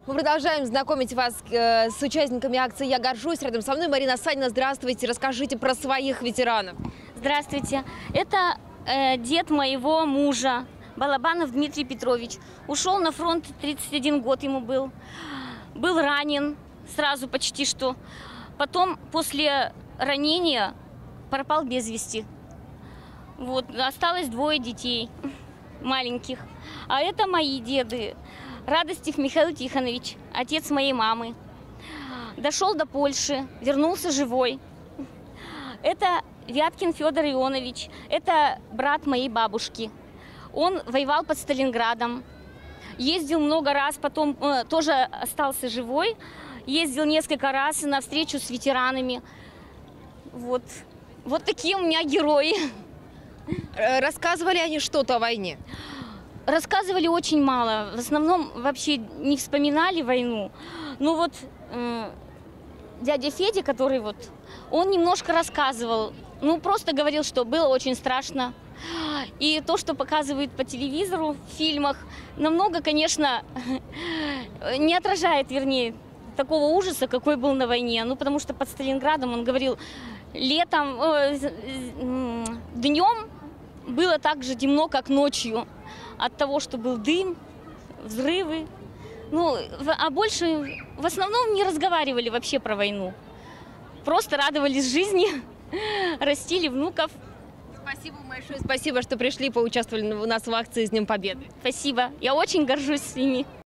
Мы продолжаем знакомить вас с участниками акции «Я горжусь». Рядом со мной Марина Санина. Здравствуйте. Расскажите про своих ветеранов. Здравствуйте. Это дед моего мужа, Балабанов Дмитрий Петрович. Ушел на фронт, 31 год ему был. Был ранен сразу почти что. Потом после ранения пропал без вести. Вот, осталось 2 детей маленьких. А это мои деды. Радостев Михаил Тихонович, отец моей мамы. Дошел до Польши, вернулся живой. Это Вяткин Федор Ионович, это брат моей бабушки. Он воевал под Сталинградом, ездил много раз, потом тоже остался живой. Ездил несколько раз на встречу с ветеранами. Вот такие у меня герои. Рассказывали они что-то о войне? Рассказывали очень мало. В основном вообще не вспоминали войну. Ну вот дядя Федя, который он немножко рассказывал. Ну просто говорил, что было очень страшно. И то, что показывают по телевизору, в фильмах, намного, конечно, не отражает, вернее, такого ужаса, какой был на войне. Ну потому что под Сталинградом, он говорил, летом, днем было так же темно, как ночью. От того, что был дым, взрывы. Ну, а больше в основном не разговаривали вообще про войну. Просто радовались жизни, растили внуков. Спасибо большое, спасибо, что пришли, поучаствовали у нас в акции с Днем Победы. Спасибо, я очень горжусь ими.